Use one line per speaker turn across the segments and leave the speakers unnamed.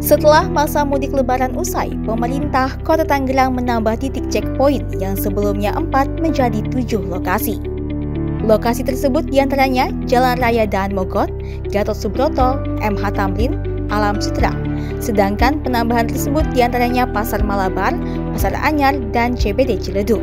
Setelah masa mudik lebaran usai, pemerintah Kota Tangerang menambah titik checkpoint yang sebelumnya 4 menjadi 7 lokasi. Lokasi tersebut diantaranya Jalan Raya Daan Mogot, Gatot Subroto, MH Tamrin, Alam Sutra. Sedangkan penambahan tersebut diantaranya Pasar Malabar, Pasar Anyar, dan CBD Ciledug.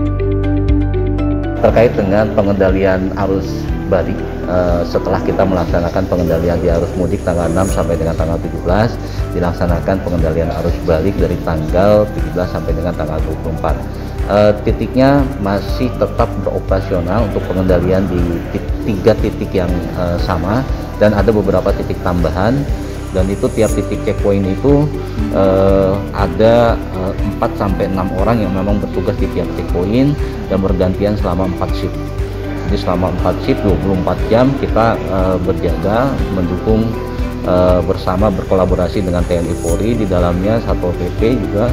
Terkait dengan pengendalian arus balik, setelah kita melaksanakan pengendalian di arus mudik tanggal 6 sampai dengan tanggal 17, dilaksanakan pengendalian arus balik dari tanggal 17 sampai dengan tanggal 24. Titiknya masih tetap beroperasional untuk pengendalian di 3 titik yang sama, dan ada beberapa titik tambahan, dan itu tiap titik checkpoint itu ada 4 sampai 6 orang yang memang bertugas di tiap checkpoint dan bergantian selama 4 shift. Jadi selama 4 shift 24 jam kita berjaga, mendukung bersama, berkolaborasi dengan TNI Polri, di dalamnya Satpol PP juga.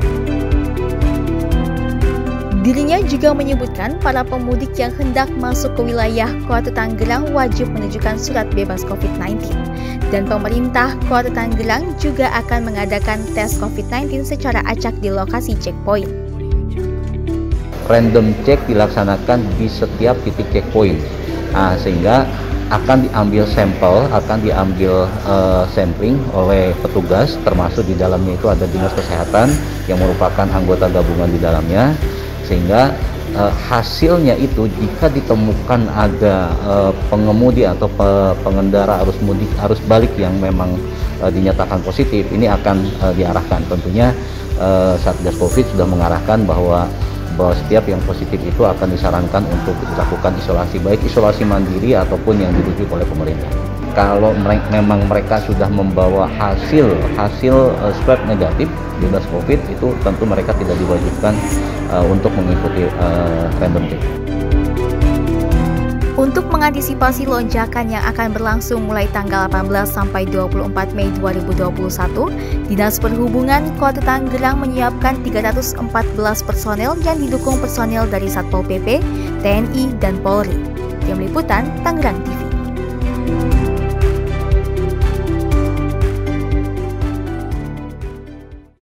Dirinya juga menyebutkan para pemudik yang hendak masuk ke wilayah Kota Tangerang wajib menunjukkan surat bebas COVID-19. Dan pemerintah Kota Tangerang juga akan mengadakan tes COVID-19 secara acak di lokasi checkpoint.
Random check dilaksanakan di setiap titik checkpoint, sehingga akan diambil sampel, akan diambil sampling oleh petugas, termasuk di dalamnya itu ada Dinas Kesehatan yang merupakan anggota gabungan di dalamnya, sehingga hasilnya itu jika ditemukan ada pengemudi atau pengendara arus balik yang memang dinyatakan positif, ini akan diarahkan. Tentunya Satgas Covid sudah mengarahkan bahwa setiap yang positif itu akan disarankan untuk dilakukan isolasi, baik isolasi mandiri ataupun yang dirujuk oleh pemerintah. Kalau memang mereka sudah membawa hasil swab negatif bebas COVID, itu tentu mereka tidak diwajibkan untuk mengikuti random check.
Untuk mengantisipasi lonjakan yang akan berlangsung mulai tanggal 18 sampai 24 Mei 2021, Dinas Perhubungan Kota Tangerang menyiapkan 314 personel yang didukung personel dari Satpol PP, TNI, dan Polri. Tim Liputan Tangerang TV.